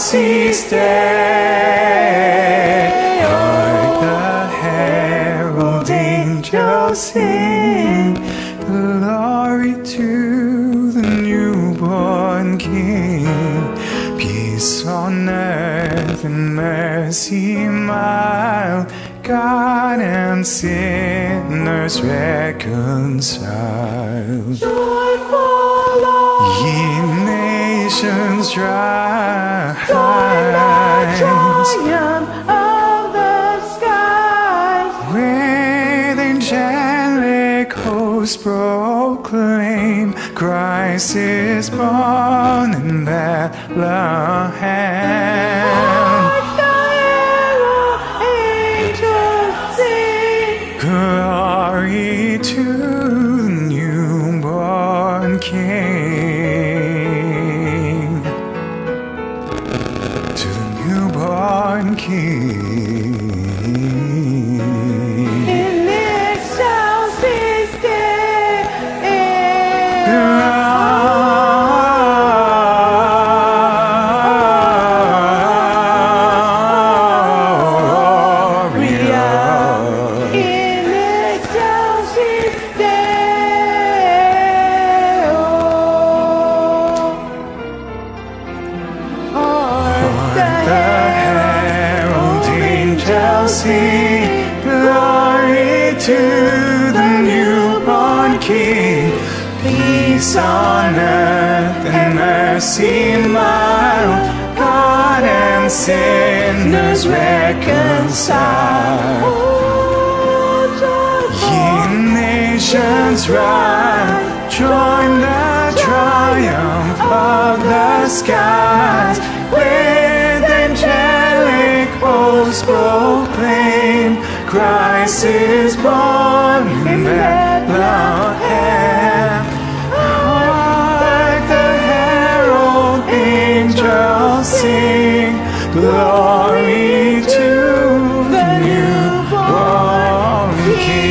his day. Hark the herald angels sing, glory to the newborn King. Peace on earth and mercy mild, God and sinners reconciled. Joyful Ye nations rise, triumph of the skies. with angelic hosts proclaim, Christ is born in Bethlehem. Hark the herald angels sing, Glory to the newborn King, to the newborn King. in excelsis Sing glory to the newborn King. Peace on earth and mercy mild, God and sinners reconciled. Ye nations rise, join the triumph of the skies, with angelic hosts proclaim, Christ is born in Bethlehem. Hark the herald angels sing, glory to the newborn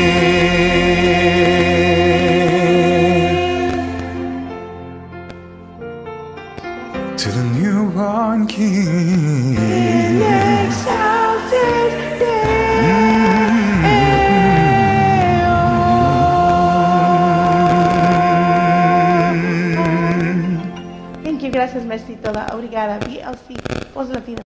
King. To the newborn King. Thank you, gracias, merci toda. Obrigada. VLC, Voz Latina.